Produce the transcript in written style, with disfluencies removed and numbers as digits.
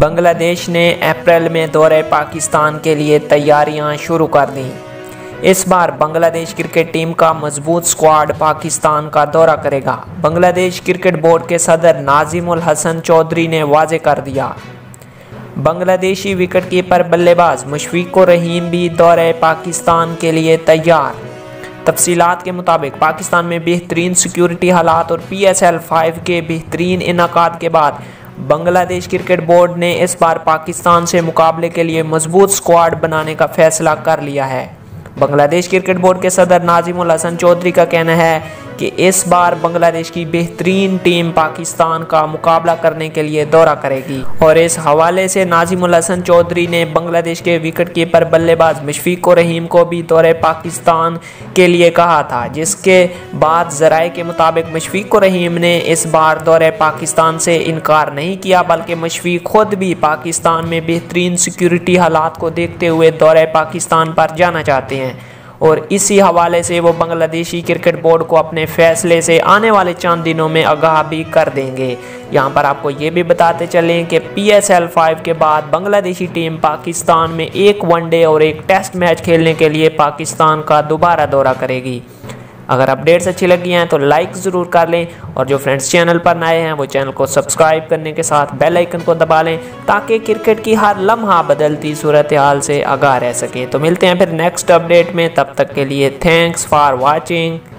बांग्लादेश ने अप्रैल में दौरे पाकिस्तान के लिए तैयारियां शुरू कर दी। इस बार बांग्लादेश क्रिकेट टीम का मजबूत स्क्वाड पाकिस्तान का दौरा करेगा। बांग्लादेश क्रिकेट बोर्ड के सदर नाजिमुल हसन चौधरी ने वाजे कर दिया। बांग्लादेशी विकेटकीपर बल्लेबाज मुशफिकुर रहीम भी दौरे पाकिस्तान के लिए तैयार। तफसीलात के मुताबिक पाकिस्तान में बेहतरीन सिक्योरिटी हालात और PSL 5 के बेहतरीन इनाकाद के बाद बांग्लादेश क्रिकेट बोर्ड ने इस बार पाकिस्तान से मुकाबले के लिए मजबूत स्क्वाड बनाने का फैसला कर लिया है। बांग्लादेश क्रिकेट बोर्ड के सदर नाजिमुल हसन चौधरी का कहना है कि इस बार बांग्लादेश की बेहतरीन टीम पाकिस्तान का मुकाबला करने के लिए दौरा करेगी और इस हवाले से नाजिमुल हसन चौधरी ने बांग्लादेश के विकेटकीपर बल्लेबाज मुशफिकुर रहीम को भी दौरे पाकिस्तान के लिए कहा था, जिसके बाद ज़राए के मुताबिक मुशफिकुर रहीम ने इस बार दौरे पाकिस्तान से इनकार नहीं किया, बल्कि मुशफिक खुद भी पाकिस्तान में बेहतरीन सिक्योरिटी हालात को देखते हुए दौरे पाकिस्तान पर जाना चाहते हैं और इसी हवाले से वो बांग्लादेशी क्रिकेट बोर्ड को अपने फैसले से आने वाले चंद दिनों में आगाह भी कर देंगे। यहाँ पर आपको ये भी बताते चलें कि PSL 5 के बाद बांग्लादेशी टीम पाकिस्तान में एक वनडे और एक टेस्ट मैच खेलने के लिए पाकिस्तान का दोबारा दौरा करेगी। अगर अपडेट्स अच्छी लगी हैं तो लाइक ज़रूर कर लें और जो फ्रेंड्स चैनल पर नए हैं वो चैनल को सब्सक्राइब करने के साथ बेल आइकन को दबा लें ताकि क्रिकेट की हर लम्हा बदलती सूरत हाल से आगाह रह सकें। तो मिलते हैं फिर नेक्स्ट अपडेट में, तब तक के लिए थैंक्स फॉर वॉचिंग।